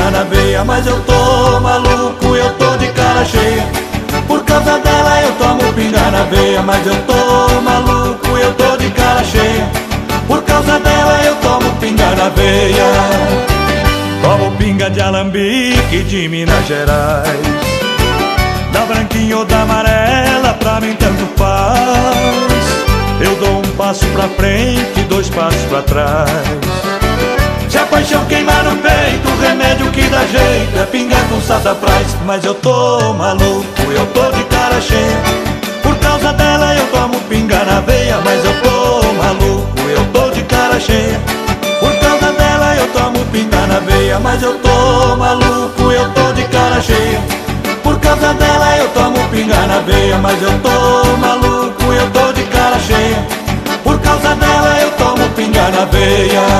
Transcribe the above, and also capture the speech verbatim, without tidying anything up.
pinga na veia. Mas eu tô maluco, eu tô de cara cheia. Por causa dela eu tomo pinga na veia. Mas eu tô maluco, eu tô de cara cheia. Por causa dela eu tomo pinga na veia. Tomo pinga de alambique de Minas Gerais, da branquinha ou da amarela, pra mim tanto faz. Eu dou um passo pra frente, dois passos pra trás. Se a paixão queimar no peito, o remédio que dá jeito é pingar com sassafrás. Mas eu tô maluco, eu tô de cara cheia. Por causa dela eu tomo pinga na veia. Mas eu tô maluco, eu tô de cara cheia. Por causa dela eu tomo pinga na veia. Mas eu tô maluco, eu tô de cara cheia. Por causa dela eu tomo pinga na veia. Mas eu tô maluco, eu tô de cara cheia. Por causa dela eu tomo pinga na veia.